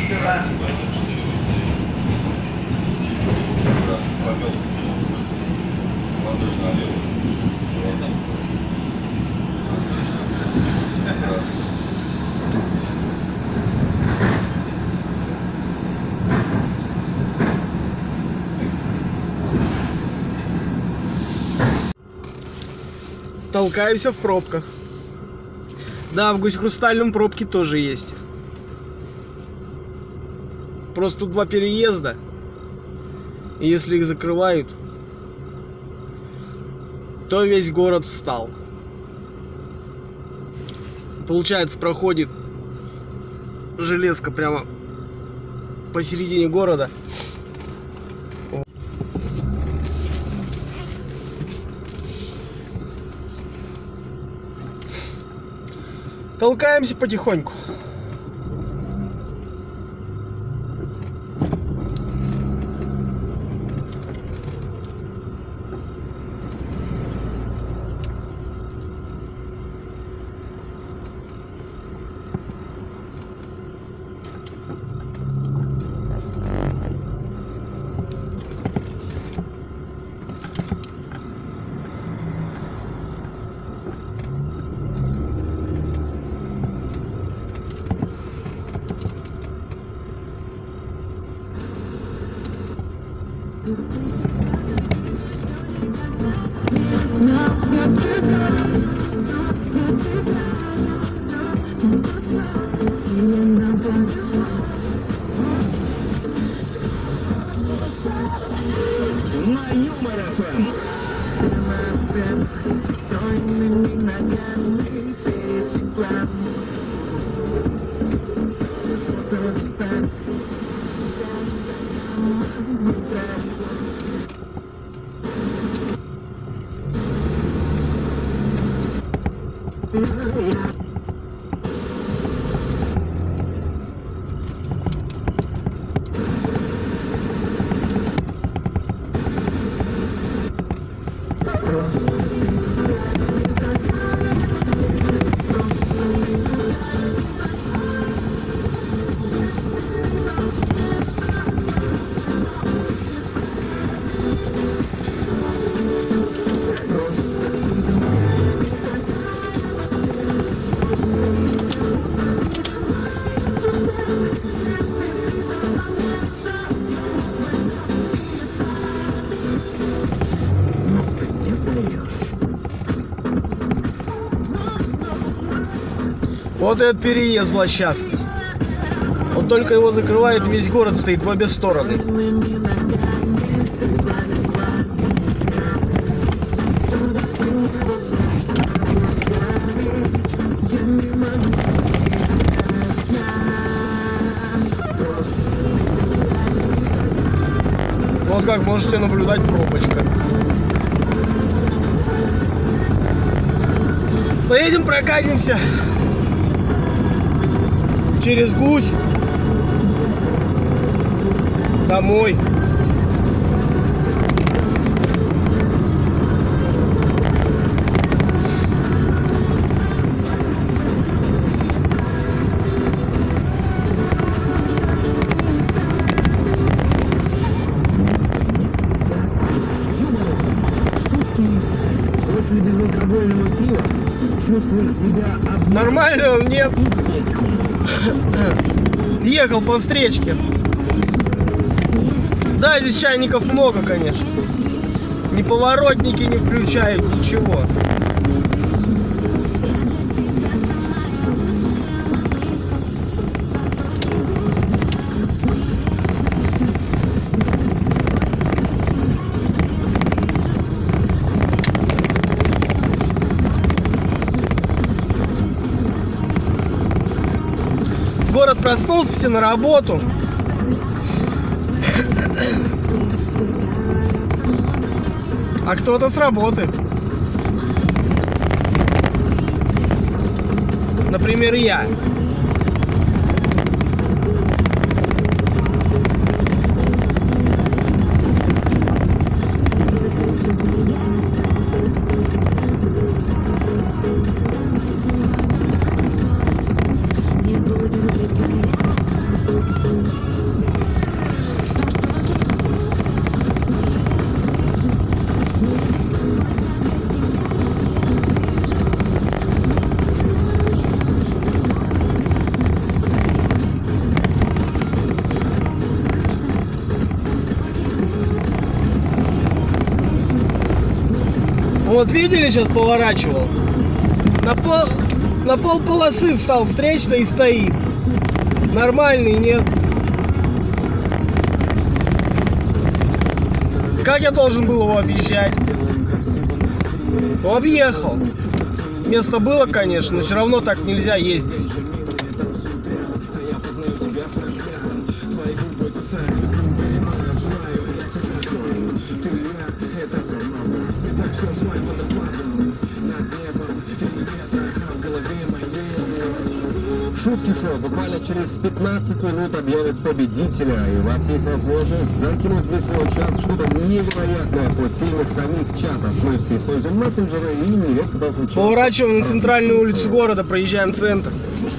Толкаемся в пробках. Да, в Гусь-Хрустальном пробки тоже есть. Просто тут 2 переезда. И если их закрывают, то весь город встал. Получается, проходит железка прямо посередине города. Толкаемся потихоньку. На Юмор ФМ. Вот этот переезд злосчастный. Вот только его закрывает, весь город стоит в обе стороны. Вот как можете наблюдать, пробочка. Поедем прокатимся через Гусь домой. После безалкогольного пива чувствуешь себя Нормально он? Нет. Ехал по встречке. Да, здесь чайников много, конечно. Ни поворотники не включают, ничего. Город проснулся, все на работу. А кто-то с работы. Например, я. Вот видели, сейчас поворачивал. На пол полосы встал встречный и стоит. Нормальный, нет. Как я должен был его объезжать? Ну, объехал. Место было, конечно, но все равно так нельзя ездить. Шутки шоу буквально через 15 минут объявят победителя, и у вас есть возможность закинуть в свой чат что-то невероятное по теме самих чатов. Мы все используем мессенджеры и нередко даже случается. Поворачиваем на центральную улицу города, проезжаем центр.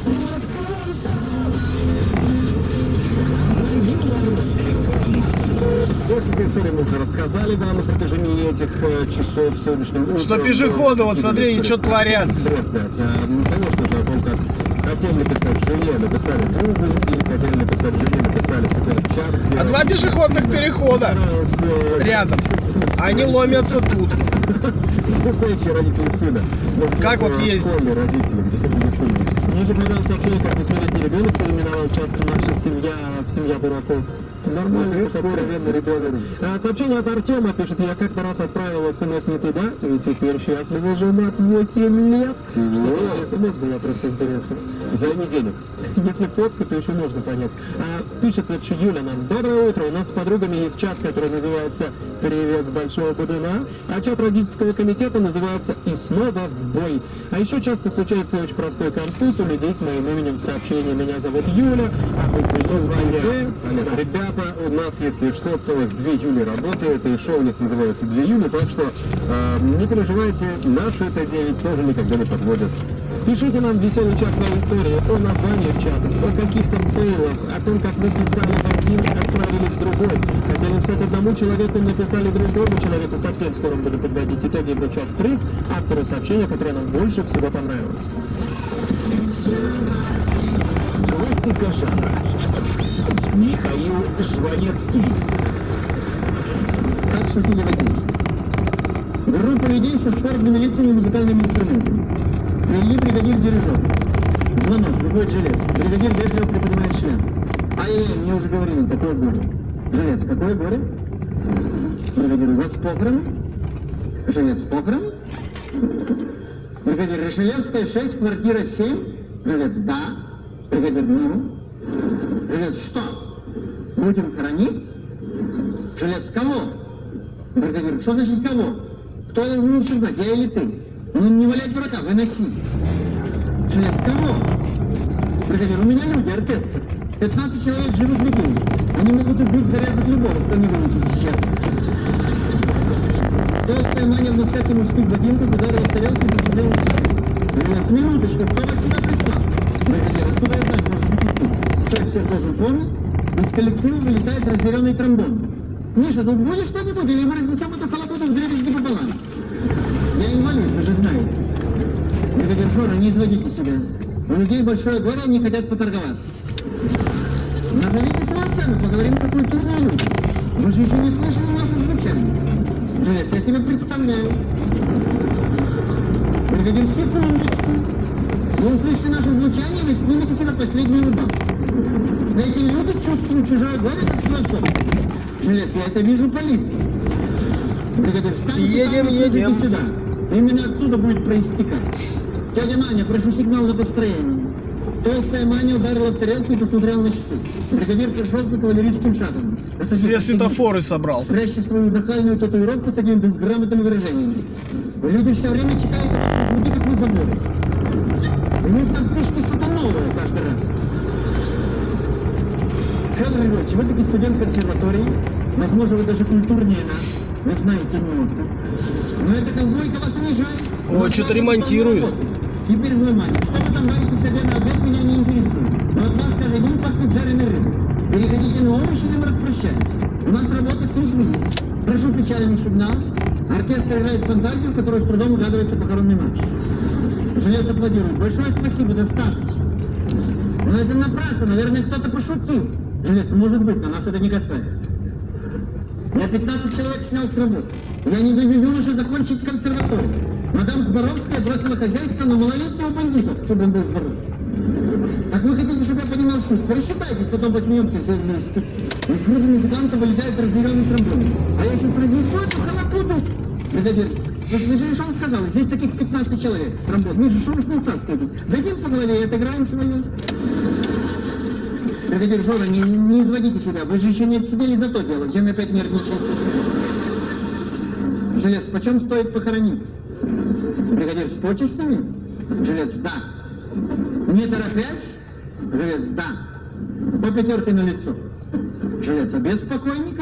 Несколько историй мы уже рассказали вам на протяжении этих часов сегодняшним утром. Что пешеходы, вот смотри, что творят. Конечно же, о том, как хотели написать жене, написали другу, или хотели написать жене, написали какой-то чат. А два пешеходных перехода рядом. Они ломятся тут. Настоящие родители сына. Как вот ездить? Родители, где были сына. Мне же понравился клей, как 8-летний ребенок переименовал чат «Наша семья» в «Семья дураков». Нормально, такой откровенный ребенок. Сообщение от Артема пишет: я как-то раз отправил смс не туда, и теперь счастливо женат 8 лет. Что за смс была, просто интересно. Займи денег. Если фотку, то еще можно понять. Пишет вот Юля нам: доброе утро, у нас с подругами есть чат, который называется «Привет с Большого Будуна», а чат родительского комитета называется «И снова в бой». А еще часто случается очень простой конфуз у людей с моим именем в сообщении. Меня зовут Юля, а вы Ребята, у нас, если что, целых 2 Юли работает, и шоу у них называется 2 Юли, так что не переживайте, наши это 9 тоже никогда не подводят. Пишите нам веселый чат своей истории, о названиях чата, о каких-то фейлах, о том, как вы писали в один, отправили в другой. Хотели написать одному человеку, написали другому человеку. Совсем скоро буду подводить итоги в чат-приз автору сообщения, которое нам больше всего понравилось. Классика жанра. Михаил Жванецкий. Как шутили в Одессе. Группа людей со скорбными лицами и музыкальными инструментами. Привели бригадир дирижер. Звонок, выходит жилец. Бригадир вежливо приподнимает шлем. Ай-яй-яй, мне уже говорили, какое горе. Жилец, какое горе? Бригадир, у вас похороны? Жилец, похороны? Бригадир, Решелевская, 6, квартира 7. Жилец, да. Бригадир, ну? Жилец, что? Будем хоронить? Жилец, кого? Бригадир, что значит кого? Кто лучше знать, я или ты? Ну не валяй дурака, выноси. Жилец, кого? Бригадир, у меня люди, оркестр. 15 человек живут в регионе. Они могут убить, зарезать любого, кто не вынесет сейчас. Толстая Маня в носках и мужских ботинках ударила в тарелку и посмотрела на часы. Жилец, минуточку, кто вас сюда прислал? Бригадир, откуда я знаю, может быть, ты? Человек всех должен помнить. Из коллектива вылетает разъяренный тромбон. Миша, тут будешь что-нибудь, или мы разнесем эту халабуду в дребезги пополам? Я инвалид, вы же знаете. Бригадир, Жора, не изводите себя. У людей большое горе, они хотят поторговаться. Назовите свою цену, поговорим про культурные люди. Вы же еще не слышали наше звучание. Жилец, я себя представляю. Бригадир, секундочку. Вы услышите наше звучание, вы снимете себя последнюю рыбалку. Эти люди чувствуют чужое горе, как свое собственное. Жилец, я это вижу полиция. Бригадир, встаньте там и слушайте сюда. Именно отсюда будет проистекать. Дядя Маня, прошу сигнал на построение. Толстая Маня ударила в тарелку и посмотрела на часы. Бригадир пришелся кавалерийским шагом. Все светофоры собрал. Спрячьте свою нахальную татуировку с такими безграмотными выражениями. Люди все время читают люди, как на заборе. Вы там пишете что-то новое каждый раз. Федор Львович, вы таки студент консерватории. Возможно, вы даже культурнее нас. Вы знаете много. Но эта ковбойка вас унижает. Ой, что-то ремонтируют. Теперь внимание. Что вы там варите себе на обед, меня не интересует. Но от вас каждый день пахнет жареной рыбой. Переходите на овощи, или мы распрощаемся. У нас работа с людьми. Прошу печальный сигнал. Оркестр играет фантазию, в которой с трудом угадывается похоронный марш. Жилец аплодирует. Большое спасибо, достаточно. Но это напрасно. Наверное, кто-то пошутил. Жилец, может быть, но нас это не касается. Я 15 человек снял с работы. Я не даю юноше закончить консерваторию. Мадам Зборовская бросила хозяйство на малолетнего бандита, чтобы он был здоров. Так вы хотите, чтобы я понимал шутку? Рассчитайтесь, потом посмеемся все вместе. Из груди музыканта вылетает разъяренный тромбон. А я сейчас разнесу эту халапуту. Бригадир, вы же что он сказал? Здесь таких 15 человек. Тромбон. Миша, что вы с ним цацкаетесь? Дадим по голове и отыграем свою. Бригадир Жора, не изводите себя. Вы же еще не отсидели за то дело. Зачем опять нервничаете? Жилец, почем стоит похоронить? Бригадир, с почестями? Жилец, да. Не торопясь? Жилец, да. По пятерке на лицо. Жилец, а без покойника?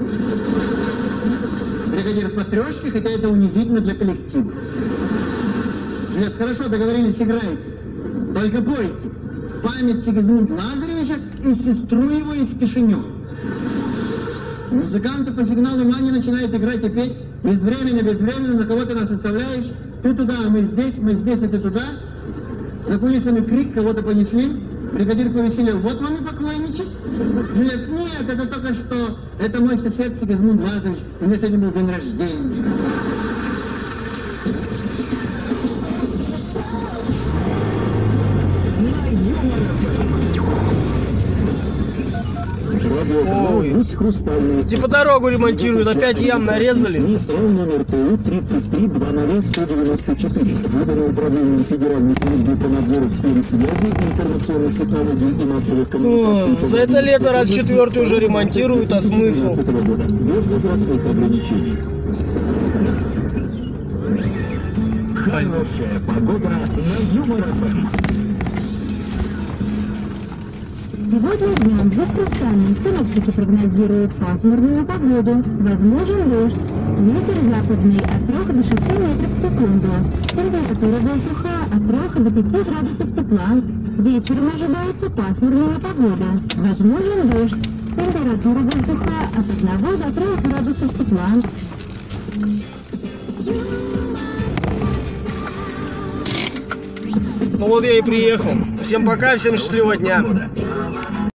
Бригадир, по трешке, хотя это унизительно для коллектива. Жилец, хорошо, договорились, играете. Только пойте. Память Сигизмунда Лазаревича и сестру его из Кишинева. Музыканты по сигналу Мани начинают играть и петь. Безвременно, на кого ты нас оставляешь? Ты туда, а мы здесь, а ты туда. За кулисами крик, кого-то понесли. Бригадир повеселел. Вот вам и покойничек. Жилец, нет, это только что. Это мой сосед Сигизмунд Лазаревич. У него сегодня был день рождения. Ой. Русь Хрустальный. Типа дорогу ремонтируют, опять ям нарезали. Номер ТУ 33-00-194. Выдано Управлением Федеральной службы по надзору в сфере связи, информационных технологий и массовых коммуникаций. За это лето раз четвертый уже ремонтируют, а смысл? Без возрастных ограничений. Хорошая погода на Юмор-ФМ. Сегодня днем за Хрустальным синоптики прогнозируют пасмурную погоду. Возможен дождь. Ветер западный от 3 до 6 метров в секунду. Температура воздуха от 3 до 5 градусов тепла. Вечером ожидается пасмурная погода. Возможен дождь. Температура воздуха от 1 до 3 градусов тепла. Ну вот я и приехал. Всем пока, всем счастливого дня.